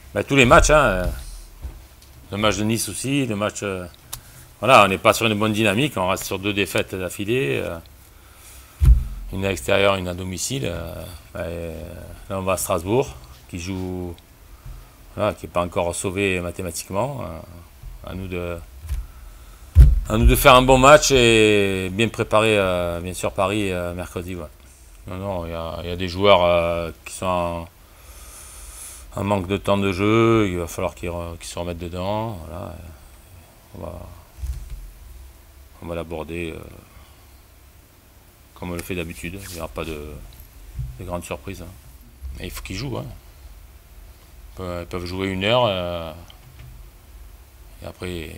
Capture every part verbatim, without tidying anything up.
Bah, tous les matchs, hein. Le match de Nice aussi, le match. Euh, voilà, on n'est pas sur une bonne dynamique, on reste sur deux défaites d'affilée. Euh, une à l'extérieur, une à domicile. Euh, et, là, on va à Strasbourg, qui joue. Voilà, qui n'est pas encore sauvé mathématiquement. Euh, à nous de. À nous de faire un bon match et bien préparer, euh, bien sûr, Paris euh, mercredi. Ouais. Non, non, il y, y a des joueurs euh, qui sont en, en manque de temps de jeu, il va falloir qu'ils qu'ils se remettent dedans. Voilà. On va, on va l'aborder euh, comme on le fait d'habitude. Il n'y aura pas de, de grandes surprises. Hein. Mais il faut qu'ils jouent. Hein. Ils, peuvent, ils peuvent jouer une heure euh, et après il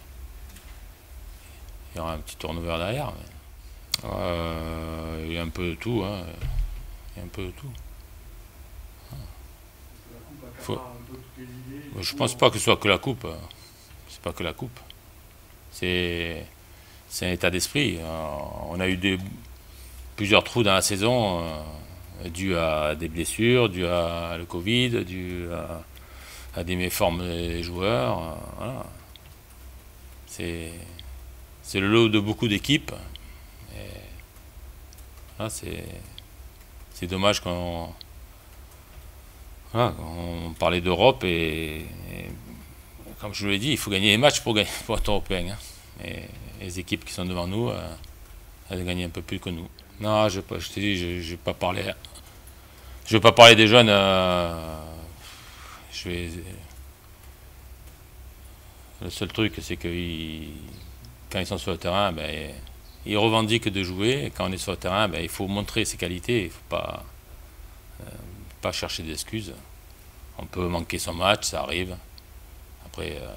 y aura un petit turnover derrière. Mais, euh, il y a un peu de tout. Hein. Il y a un peu de tout. Faut... Je pense pas que ce soit que la coupe. C'est pas que la coupe. C'est un état d'esprit. On a eu des, plusieurs trous dans la saison euh, dus à des blessures, dus à le Covid, dus à, à des méformes des joueurs. Voilà. C'est le lot de beaucoup d'équipes. Voilà, c'est dommage qu'on voilà, on parlait d'Europe et, et comme je vous l'ai dit, il faut gagner les matchs pour, gagner, pour être européen. Hein. Et les équipes qui sont devant nous, euh, elles gagnent un peu plus que nous. Non, je, je t'ai dit, je ne vais pas parler. Je vais pas parler des jeunes. Euh, je vais. Le seul truc, c'est que ils, quand ils sont sur le terrain, ben, ils revendiquent de jouer. Et quand on est sur le terrain, ben, il faut montrer ses qualités. Il ne faut pas, euh, pas chercher d'excuses. On peut manquer son match, ça arrive. Après, euh,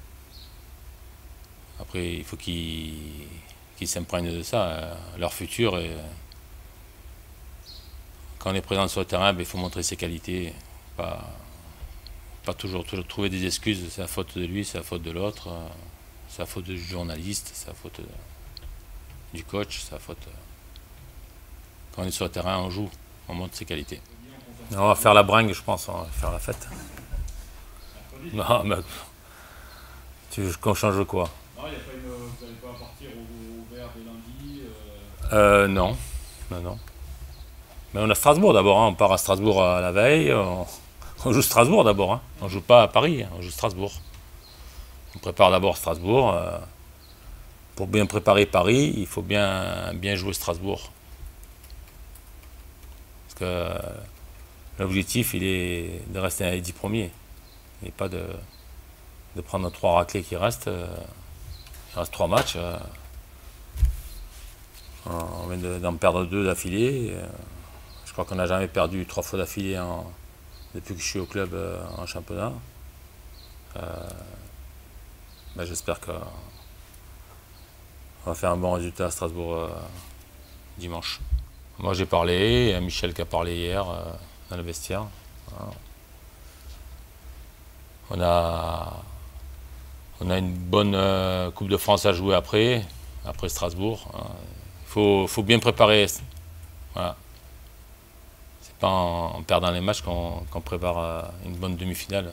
après il faut qu'ils qu'ils s'imprègnent de ça. Euh, leur futur, et, quand on est présent sur le terrain, ben, il faut montrer ses qualités. Pas, pas toujours, toujours trouver des excuses. C'est la faute de lui, c'est la faute de l'autre. Euh, c'est la faute du journaliste, c'est la faute de, du coach, c'est la faute. Euh, quand on est sur le terrain, on joue, on montre ses qualités. On va faire la bringue, je pense, on va faire la fête. Non, mais tu veux qu'on change quoi? Non, il y a pas une, vous n'allez pas partir au, au vert dès lundi euh... euh, Non, non, non. Mais on a Strasbourg d'abord, hein. On part à Strasbourg à la veille. On, on joue Strasbourg d'abord, hein. On joue pas à Paris, hein. On joue Strasbourg. On prépare d'abord Strasbourg. Euh, pour bien préparer Paris, il faut bien, bien jouer Strasbourg. Parce que euh, l'objectif, il est de rester dans les dix premiers. Et pas de, de prendre trois raclés qui restent. Euh, il reste trois matchs. Euh, on vient d'en perdre deux d'affilée. Euh, je crois qu'on n'a jamais perdu trois fois d'affilée depuis que je suis au club euh, en championnat. Euh, ben J'espère qu'on va faire un bon résultat à Strasbourg euh, dimanche. Moi j'ai parlé, et Michel qui a parlé hier euh, dans le vestiaire. Voilà. On a, on a une bonne euh, Coupe de France à jouer après, après Strasbourg. Il faut, faut bien préparer. Voilà. C'est pas en, en perdant les matchs qu'on qu'on prépare euh, une bonne demi-finale.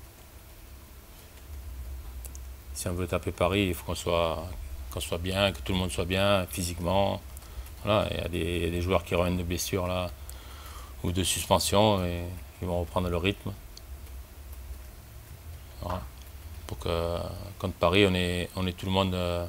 Si on veut taper Paris, il faut qu'on soit, qu'on soit bien, que tout le monde soit bien physiquement. Voilà, il y a des, il y a des joueurs qui reviennent de blessures là, ou de suspension et ils vont reprendre le rythme. Voilà. Pour que contre Paris, on ait, on ait tout le monde, euh,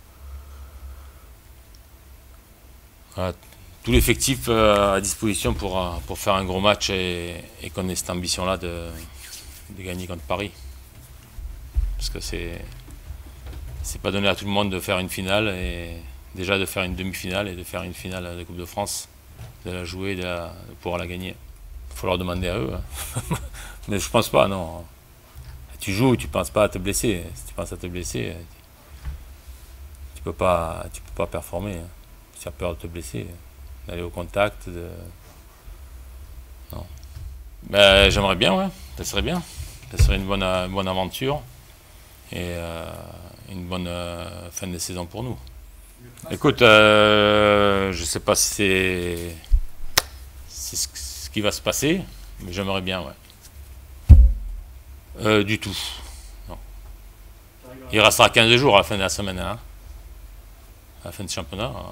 voilà, tout l'effectif euh, à disposition pour, euh, pour faire un gros match et, et qu'on ait cette ambition-là de, de gagner contre Paris. Parce que c'est c'est pas donné à tout le monde de faire une finale et déjà de faire une demi-finale et de faire une finale de Coupe de France, de la jouer, de, la, de pouvoir la gagner. Il faut leur demander à eux. Hein. Mais je pense pas, non. Tu joues, tu penses pas à te blesser. Si tu penses à te blesser, tu peux pas, tu peux pas performer. Hein. Si tu as peur de te blesser, d'aller au contact. De... Non. Ben, j'aimerais bien, ouais. Ça serait bien. Ça serait une bonne, une bonne aventure et euh, une bonne euh, fin de saison pour nous. Écoute, euh, je sais pas si c'est ce qui va se passer, mais j'aimerais bien, ouais. euh, Du tout. Non. Il restera quinze jours à la fin de la semaine, hein, à la fin du championnat. Hein.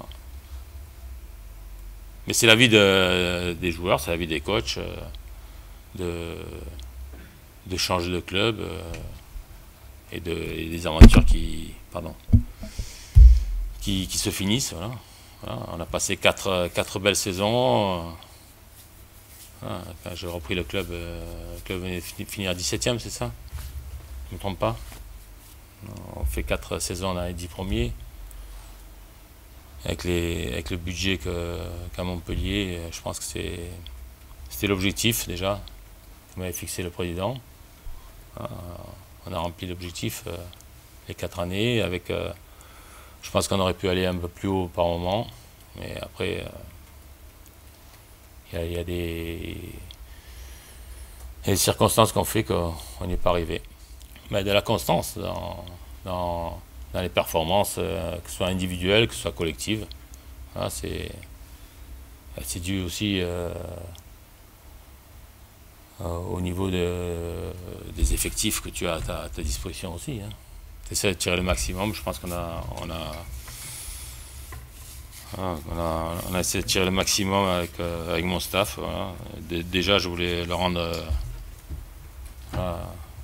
Mais c'est la vie de, des joueurs, c'est la vie des coachs, euh, de, de changer de club euh, et, de, et des aventures qui, pardon, qui, qui se finissent. Voilà. Voilà. On a passé quatre, quatre belles saisons. Voilà. Quand j'ai repris le club, euh, le club venait de finir dix-septième, c'est ça? Je ne me trompe pas. On fait quatre saisons dans les dix premiers. Avec, les, avec le budget qu'a Montpellier, je pense que c'était l'objectif déjà, que m'avait fixé le président. On a rempli l'objectif euh, les quatre années. Avec, euh, je pense qu'on aurait pu aller un peu plus haut par moment, mais après, il euh, y, y a des, y a des circonstances qui ont fait qu'on n'y est pas arrivé. Mais de la constance dans, dans dans les performances, euh, que ce soit individuelles, que ce soit collectives. Voilà, c'est dû aussi euh, euh, au niveau de, des effectifs que tu as à ta, à ta disposition aussi. Hein. Tu essaies de tirer le maximum. Je pense qu'on a, on a, voilà, on a, on a essayé de tirer le maximum avec, euh, avec mon staff. Voilà. Déjà, je voulais leur rendre euh, voilà,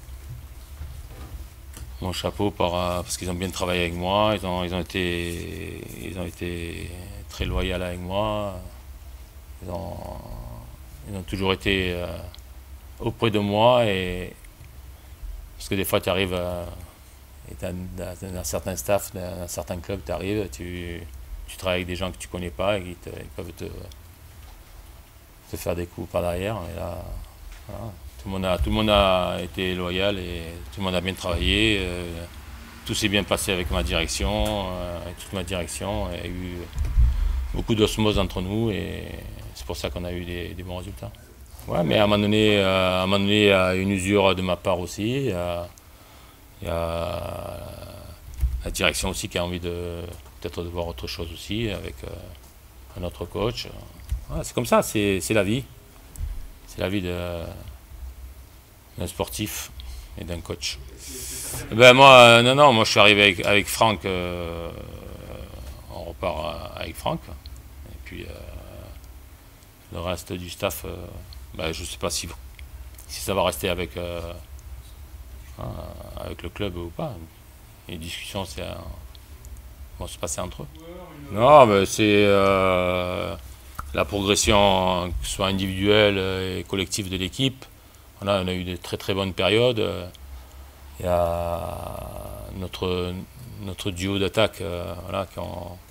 mon chapeau par, parce qu'ils ont bien travaillé avec moi, ils ont, ils ont, été, ils ont été très loyaux avec moi, ils ont, ils ont toujours été euh, auprès de moi, et parce que des fois tu arrives euh, dans un certain staff, dans un certain club, tu arrives, tu, tu travailles avec des gens que tu connais pas et qui te, ils peuvent te, te faire des coups par derrière, et là, voilà. Tout le, monde a, tout le monde a été loyal et tout le monde a bien travaillé. Euh, tout s'est bien passé avec ma direction, euh, avec toute ma direction. Il y a eu beaucoup d'osmose entre nous et c'est pour ça qu'on a eu des, des bons résultats. Ouais, mais à un moment donné, euh, à un moment donné, il y a une usure de ma part aussi. Il y a, il y a la direction aussi qui a envie de peut-être de voir autre chose aussi avec euh, un autre coach. Ouais, c'est comme ça, c'est la vie. C'est la vie de d'un sportif et d'un coach. Ben moi, euh, non, non, moi je suis arrivé avec, avec Franck, euh, on repart avec Franck, et puis euh, le reste du staff, euh, ben, je ne sais pas si, si ça va rester avec, euh, hein, avec le club ou pas. Les discussions, c'est vont se passer entre eux. Non, ben, c'est euh, la progression, que ce soit individuelle et collective de l'équipe. Voilà, on a eu de très très bonnes périodes. Il y a notre, notre duo d'attaque euh, voilà, qui,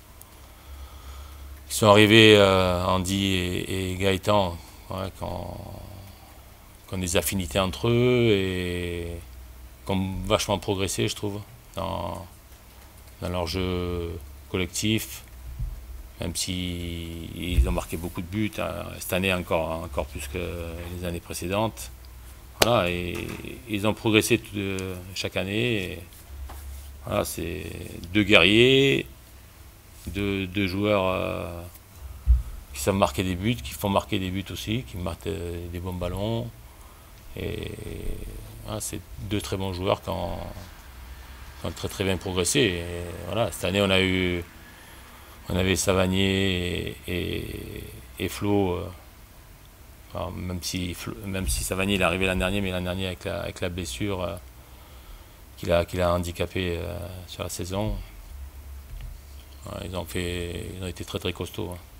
qui sont arrivés, euh, Andy et, et Gaëtan, voilà, qui, ont, qui ont des affinités entre eux et qui ont vachement progressé, je trouve, dans, dans leur jeu collectif, même s'ils ont marqué beaucoup de buts, hein, cette année encore, encore plus que les années précédentes. Voilà, et ils ont progressé tout, euh, chaque année. Voilà, c'est deux guerriers, deux, deux joueurs euh, qui savent marquer des buts, qui font marquer des buts aussi, qui marquent euh, des bons ballons. Et voilà, c'est deux très bons joueurs qui ont, qui ont très très bien progressé. Et voilà, cette année, on a eu, on avait Savanier et, et, et Flo. Euh, Alors, même si, même si Savanier il est arrivé l'an dernier, mais l'an dernier avec la, avec la blessure euh, qu'il a, qu'il a handicapé euh, sur la saison, ouais, ils, ont fait, ils ont été très très costauds. Hein.